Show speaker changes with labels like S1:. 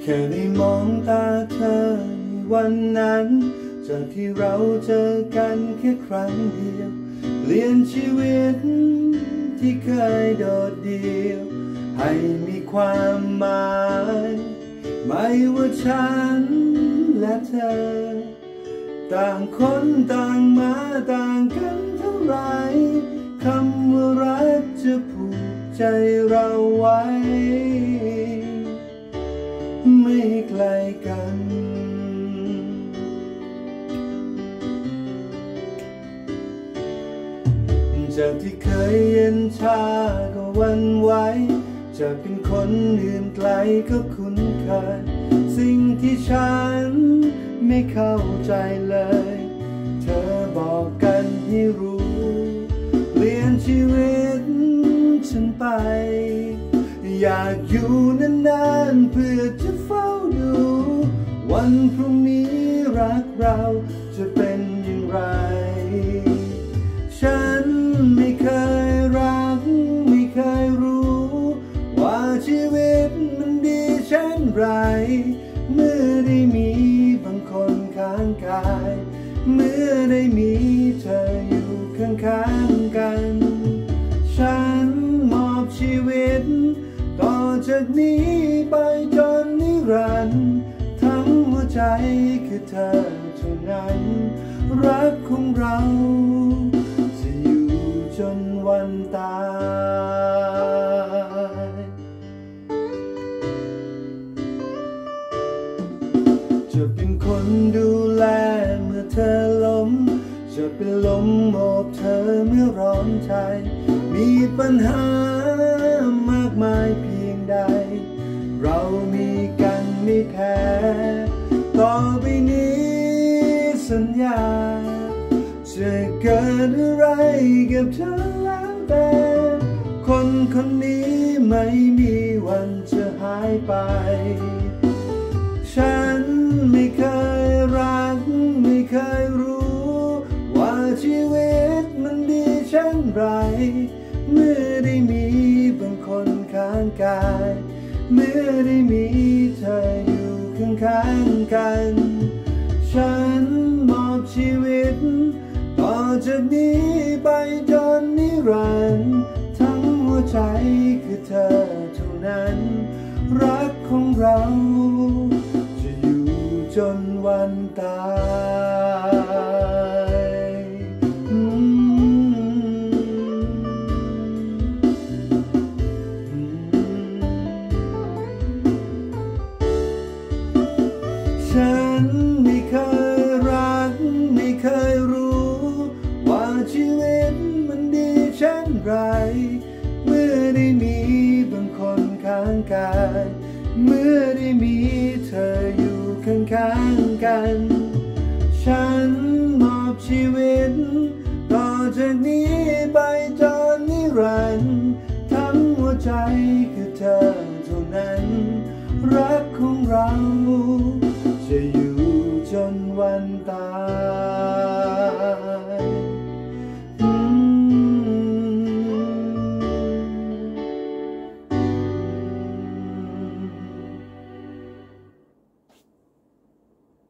S1: ค่ได้มองตาเธอในวันนั้นจากที่เราเจอกันแค่ครั้งเดียวเปลี่ยนชีวิตที่เคยโดดเดี่ยวให้มีความหมายไม่ว่าฉันและเธอต่างคนต่างมาต่างกันเท่าไรคำว่ารักจะผูกใจเราไว้ไม่ไกลกันจากที่เคยเย็นชาก็หวั่นไหวจะเป็นคนอื่นไกลก็คุ้นเคยสิ่งที่ฉันไม่เข้าใจเลยเธอบอกกันให้รู้เปลี่ยนชีวิตฉันไปอยากอยู่นานๆเพื่อจะเฝ้าดูวันพรุ่งนี้รักเราจะเป็นอย่างไรฉันไม่เคยรักไม่เคยรู้ว่าชีวิตมันดีเช่นไรเมื่อได้มีบางคนข้างกายเมื่อได้มีเธออยู่ข้างๆกันฉันมอบชีวิตต่อจากนี้ไปจนนิรันดร์ทั้งหัวใจคือเธอเท่านั้นรักของเราจะอยู่จนวันตายจะเป็นคนดูแลเมื่อเธอล้มจะเป็นลมโอบเธอเมื่อร้อนใจมีปัญหามากมายเพียงใดเรามีกันไม่แพ้ต่อไปนี้สัญญาจะเกิดอะไรกับเธอแล้วแต่คนคนนี้ไม่มีวันจะหายไปฉันไม่เคยรักไม่เคยรู้ว่าชีวิตมันดีเช่นไรเมื่อได้มีบางคนข้างกายเมื่อได้มีเธออยู่ข้างๆกันฉันมอบชีวิตต่อจากนี้ไปจนนิรันดร์ทั้งหัวใจคือเธอเท่านั้นรักของเราจะอยู่จนวันตายฉันไม่เคยรักไม่เคยรู้ว่าชีวิตมันดีเช่นไรเมื่อได้มีบางคนข้างกายเมื่อได้มีเธออยู่ข้างๆกันฉันมอบชีวิตต่อจากนี้ไปจนนิรันดร์ทั้งหัวใจคือเธอเท่านั้นรักของเรา